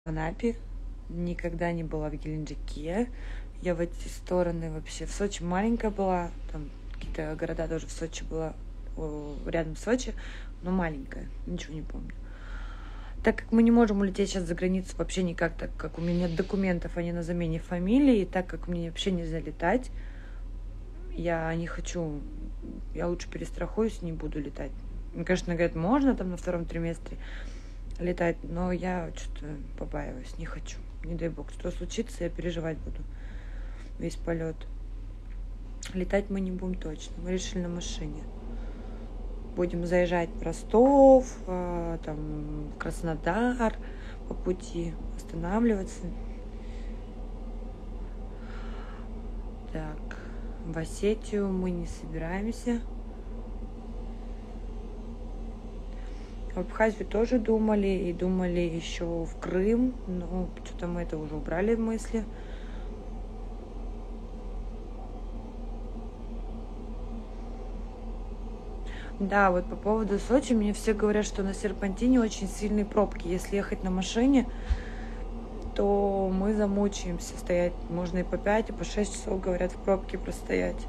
В Анапе, никогда не была в Геленджике. Я в эти стороны вообще... В Сочи маленькая была, там какие-то города тоже в Сочи была, рядом с Сочи, но маленькая, ничего не помню. Так как мы не можем улететь сейчас за границу вообще никак, так как у меня нет документов, они на замене фамилии, и так как мне вообще нельзя летать, я не хочу, я лучше перестрахуюсь, не буду летать. Мне, конечно, говорят, можно там на втором триместре летать, но я что-то побаиваюсь, не хочу. Не дай бог, что случится, я переживать буду весь полет. Летать мы не будем точно, мы решили на машине. Будем заезжать в Ростов, там, в Краснодар по пути, останавливаться. Так, в Осетию мы не собираемся. В Абхазию тоже думали, и думали еще в Крым, но что-то мы это уже убрали в мысли. Да, вот по поводу Сочи, мне все говорят, что на серпантине очень сильные пробки. Если ехать на машине, то мы замучаемся стоять. Можно и по 5, и по 6 часов, говорят, в пробке простоять.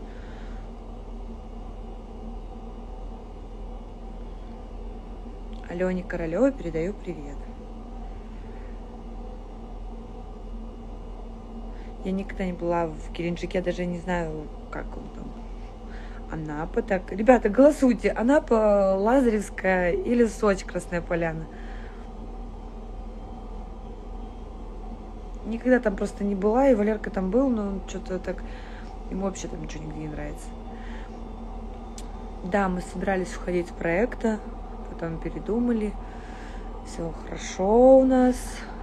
Алене Королевой передаю привет. Я никогда не была в Геленджике, я даже не знаю, как он там. Анапа. Так, ребята, голосуйте. Анапа, Лазаревская или Сочи, Красная Поляна. Никогда там просто не была, и Валерка там был, но он что-то так... Ему вообще там ничего нигде не нравится. Да, мы собирались уходить с проекта, потом передумали. Все хорошо у нас.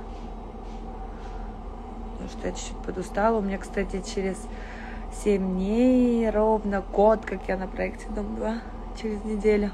Потому что я чуть-чуть подустала. У меня, кстати, через 7 дней, ровно год, как я на проекте Дом 2, через неделю.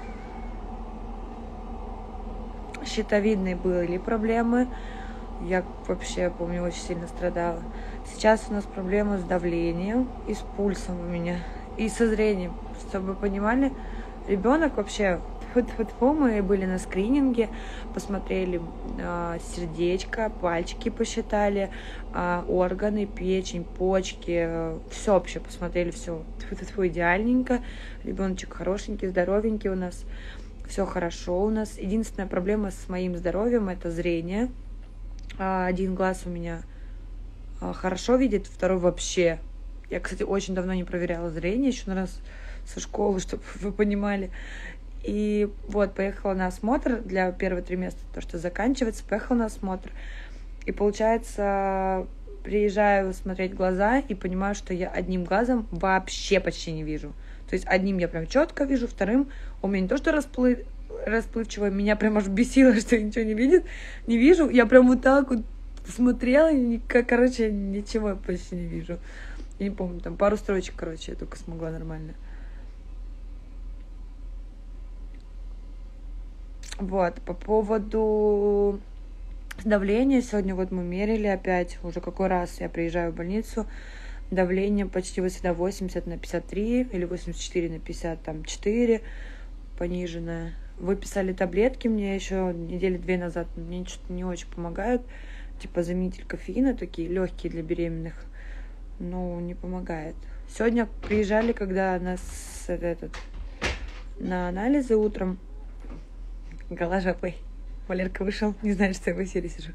Щитовидные были проблемы. Я вообще, помню, очень сильно страдала. Сейчас у нас проблемы с давлением и с пульсом у меня, и со зрением. Чтобы вы понимали, ребенок вообще... Мы были на скрининге, посмотрели сердечко, пальчики посчитали, органы, печень, почки, все вообще посмотрели, все идеальненько. Ребеночек хорошенький, здоровенький у нас, все хорошо у нас. Единственная проблема с моим здоровьем — это зрение. Один глаз у меня хорошо видит, второй вообще. Я, кстати, очень давно не проверяла зрение, еще раз со школы, чтобы вы понимали. И вот, поехала на осмотр для первого триместра, то, что заканчивается, поехала на осмотр. И получается, приезжаю смотреть глаза и понимаю, что я одним глазом вообще почти не вижу. То есть одним я прям четко вижу, вторым у меня не то, что расплывчиво, меня прям аж бесило, что я ничего не вижу. Я прям вот так вот смотрела, и, короче, ничего почти не вижу. Я не помню, там пару строчек, короче, я только смогла нормально. Вот, по поводу давления, сегодня вот мы мерили опять, уже какой раз я приезжаю в больницу, давление почти всегда 80 на 53 или 84 на 54 пониженное. Выписали таблетки мне еще недели 2 назад, мне что-то не очень помогают, типа заменитель кофеина, такие легкие для беременных, но не помогает. Сегодня приезжали, когда нас на анализы утром. Гола жопой. Валерка вышел, не знает, что я в эфире сижу.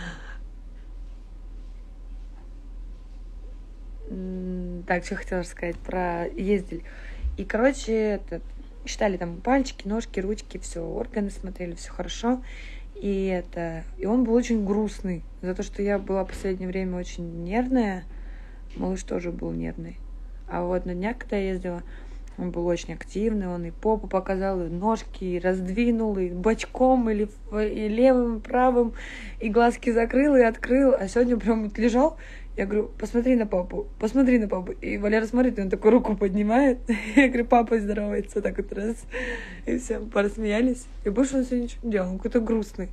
Так, что хотела сказать про ездили. И, короче, считали там пальчики, ножки, ручки, все, органы смотрели, все хорошо. И он был очень грустный. За то, что я была в последнее время очень нервная, малыш тоже был нервный. А вот на днях, когда я ездила, он был очень активный, он и попу показал, и ножки, и раздвинул, и бочком, и левым, и правым, и глазки закрыл, и открыл. А сегодня прям вот лежал, я говорю, посмотри на папу. И Валера смотрит, и он такую руку поднимает. Я говорю, папа здоровается, так вот раз. И все, посмеялись. И больше он сегодня ничего не делал, он какой-то грустный.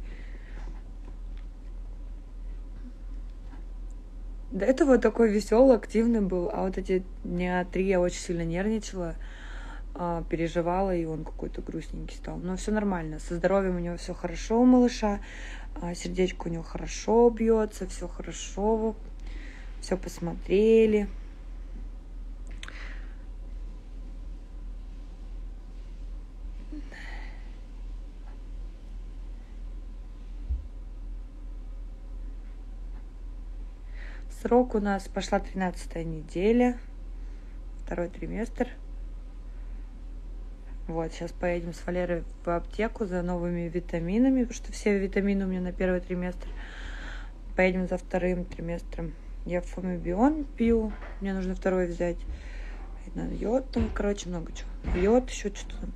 До этого такой веселый, активный был, а вот эти дня 3 я очень сильно нервничала. переживала, и он какой-то грустненький стал. Но все нормально. Со здоровьем у него все хорошо, у малыша. Сердечко у него хорошо бьется, все хорошо. Все посмотрели. Срок у нас пошла 13-я неделя, 2-й триместр. Вот, сейчас поедем с Валерой в аптеку за новыми витаминами, потому что все витамины у меня на 1-й триместр. Поедем за 2-м триместром. Я Фомибион пью, мне нужно 2-й взять. Йод там, короче, много чего. Йод, еще что-то там.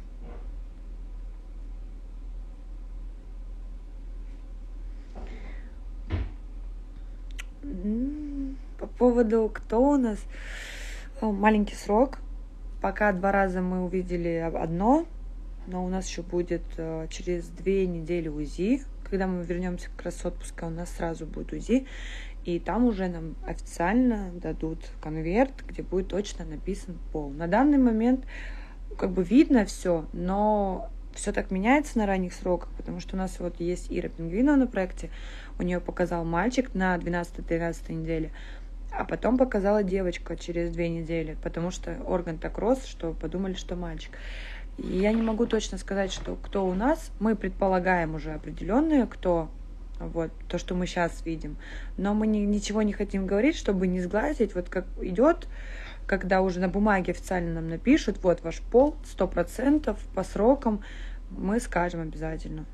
По поводу, кто у нас? Маленький срок. Пока 2 раза мы увидели одно, но у нас еще будет через 2 недели УЗИ. Когда мы вернемся как раз с отпуска, у нас сразу будет УЗИ. И там уже нам официально дадут конверт, где будет точно написан пол. На данный момент как бы видно все, но все так меняется на ранних сроках, потому что у нас вот есть Ира Пингвинова на проекте, у нее показал мальчик на 12-13 неделе, а потом показала девочка через 2 недели, потому что орган так рос, что подумали, что мальчик. И я не могу точно сказать, что кто у нас, мы предполагаем уже определенные, кто, вот, то, что мы сейчас видим, но мы ничего не хотим говорить, чтобы не сглазить, вот как идет, когда уже на бумаге официально нам напишут, вот ваш пол, 100% по срокам, мы скажем обязательно.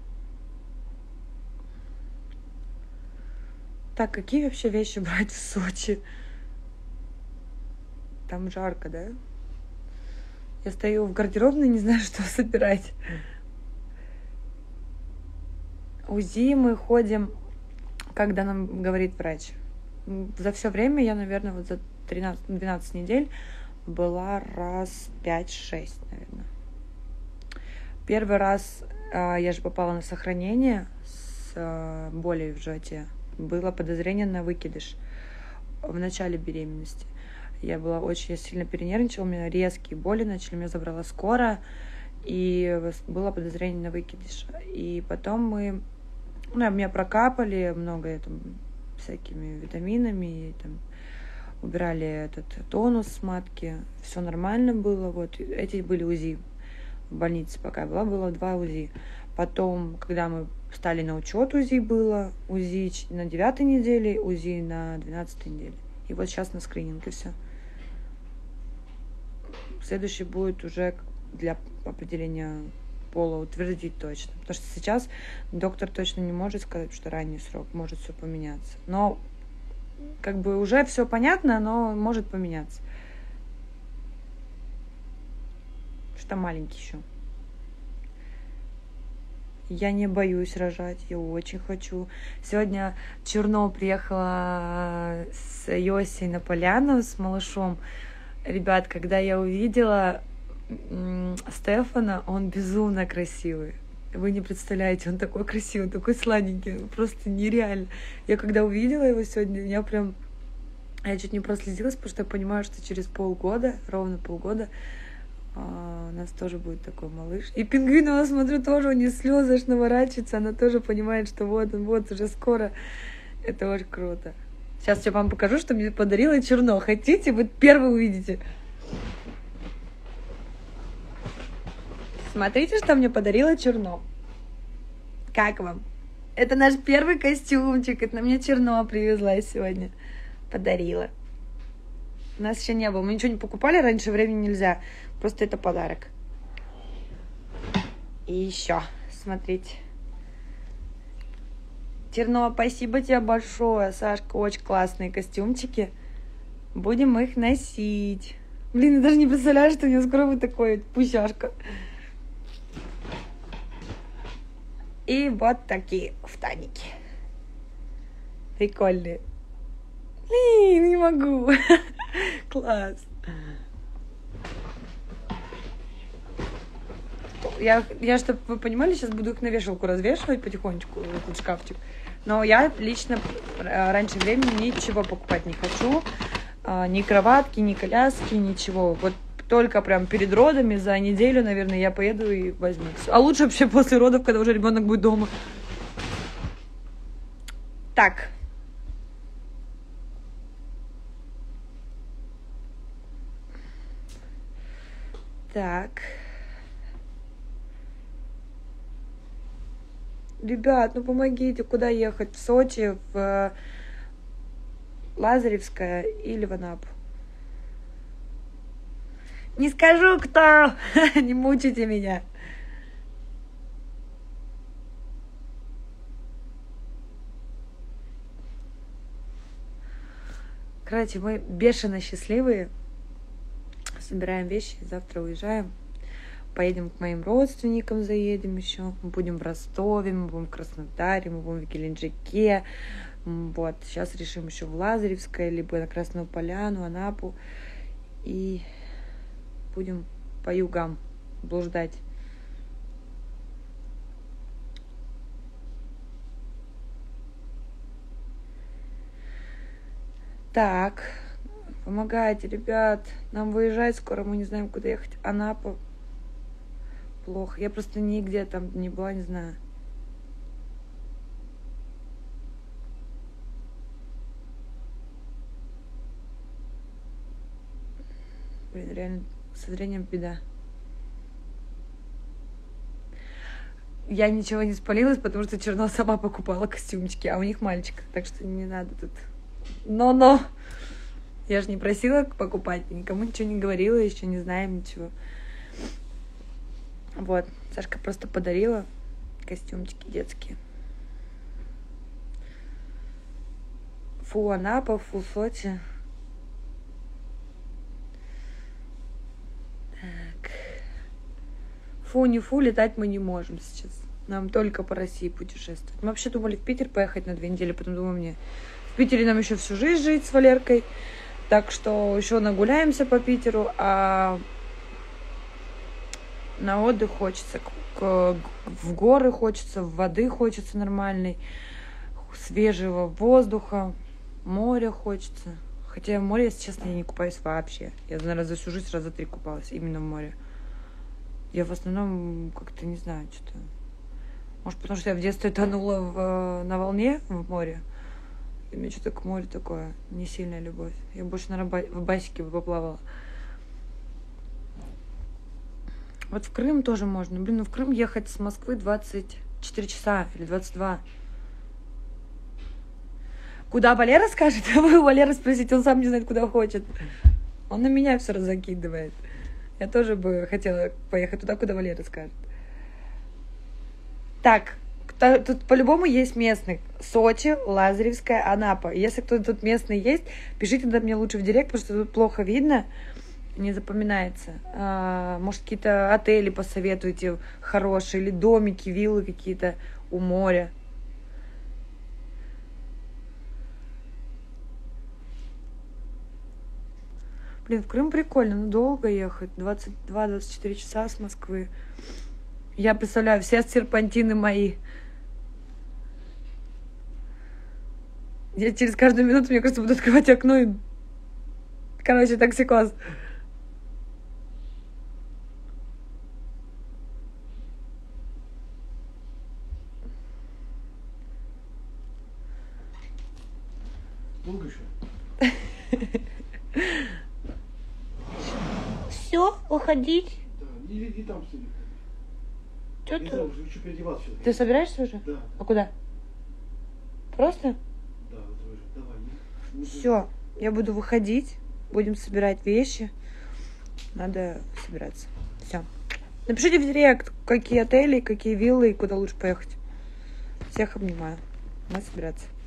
Так, какие вообще вещи брать в Сочи? Там жарко, да? Я стою в гардеробной, не знаю, что собирать. УЗИ мы ходим, когда нам говорит врач. За все время я, наверное, вот за 13-12 недель была раз 5-6, наверное. Первый раз я же попала на сохранение с болью в животе. Было подозрение на выкидыш в начале беременности. Я была очень сильно перенервничала, у меня резкие боли начали, меня забрала скорая, и было подозрение на выкидыш. И потом меня прокапали много там, всякими витаминами, и, там, убирали этот тонус с матки, все нормально было. Вот эти были УЗИ в больнице, пока я была, было 2 УЗИ. Потом, когда мы стали на учет, УЗИ было, УЗИ на 9-й неделе, УЗИ на 12-й неделе. И вот сейчас на скрининг, и все. Следующий будет уже для определения пола утвердить точно. Потому что сейчас доктор точно не может сказать, что ранний срок, может все поменяться. Но как бы уже все понятно, но может поменяться. Что маленький еще. Я не боюсь рожать, я очень хочу. Сегодня Черно приехала с Йосей на поляну с малышом. Ребят, когда я увидела Стефана, он безумно красивый. Вы не представляете, он такой красивый, такой сладенький, просто нереально. Я когда увидела его сегодня, я чуть не прослезилась, потому что я понимаю, что через полгода, ровно полгода, у нас тоже будет такой малыш. И Пингвинова, смотрю, тоже у нее слезы аж наворачиваются, она тоже понимает, что вот он, вот уже скоро. Это очень круто. Сейчас я вам покажу, что мне подарила Черно. Хотите? Вы первые увидите. Смотрите, что мне подарила Черно. Как вам? Это наш первый костюмчик. Это мне Черно привезла сегодня. Подарила. У нас еще не было. Мы ничего не покупали, раньше времени нельзя. Просто это подарок. И еще, смотрите. Черно, спасибо тебе большое, Сашка. Очень классные костюмчики. Будем их носить. Блин, я даже не представляю, что у меня скоро будет такой пусяшка. И вот такие штаники. Прикольные. Блин, не могу. Класс. Я, чтобы вы понимали, сейчас буду их на вешалку развешивать потихонечку, этот шкафчик. Но я лично раньше времени ничего покупать не хочу. Ни кроватки, ни коляски, ничего. Вот только прям перед родами, за неделю, наверное, я поеду и возьму. А лучше вообще после родов, когда уже ребенок будет дома. Так. Так. Ребят, ну помогите, куда ехать? В Сочи, в Лазаревское или в Анапу? Не скажу, кто! Не мучите меня. Короче, мы бешено счастливые. Собираем вещи, завтра уезжаем. Поедем к моим родственникам, заедем еще. Мы будем в Ростове, мы будем в Краснодаре, мы будем в Геленджике. Вот, сейчас решим еще в Лазаревское, либо на Красную Поляну, Анапу. И будем по югам блуждать. Так, помогайте, ребят. Нам выезжать скоро, мы не знаем, куда ехать. Анапа. Плохо. Я просто нигде там не была, не знаю. Блин, реально, со зрением беда. Я ничего не спалилась, потому что Черно сама покупала костюмчики, а у них мальчик. Так что не надо тут. Но. Я же не просила покупать, никому ничего не говорила, еще не знаем ничего. Вот, Сашка просто подарила костюмчики детские. Фу, Анапа, фу, Сочи. Так. Фу, не фу, летать мы не можем сейчас. Нам только по России путешествовать. Мы вообще думали в Питер поехать на 2 недели, потом думаю, мне в Питере нам еще всю жизнь жить с Валеркой. Так что еще нагуляемся по Питеру, а на отдых хочется, в горы хочется, в воды хочется нормальной, свежего воздуха, моря хочется. Хотя в море, если честно, я не купаюсь вообще. Я, наверное, за всю жизнь раза 3 купалась именно в море. Я в основном как-то не знаю, что-то. Может, потому что я в детстве тонула на волне в море. И мне что-то к морю такое, не сильная любовь. Я больше, наверное, в басике бы поплавала. Вот в Крым тоже можно. Блин, ну в Крым ехать с Москвы 24 часа или 22. Куда Валера скажет? Вы у Валеры спросите, он сам не знает, куда хочет. Он на меня все разокидывает. Я тоже бы хотела поехать туда, куда Валера скажет. Так, тут по-любому есть местных. Сочи, Лазаревская, Анапа. Если кто-то тут местный есть, пишите тогда мне лучше в директ, потому что тут плохо видно, не запоминается. Может, какие-то отели посоветуйте хорошие, или домики, виллы какие-то у моря. Блин, в Крым прикольно, но долго ехать. 22-24 часа с Москвы. Я представляю, все серпантины мои. Я через каждую минуту, мне кажется, буду открывать окно и... Короче, токсикоз. Долго еще? Все, уходить. Да, иди там сиди. Что Я ты? знаю, уже хочу переодеваться сейчас. Ты собираешься уже? Да. А куда? Просто? Да, это уже. Давай. Все, я буду выходить, будем собирать вещи. Надо собираться. Все. Напишите в директ, какие отели, какие виллы и куда лучше поехать. Всех обнимаю. Надо собираться.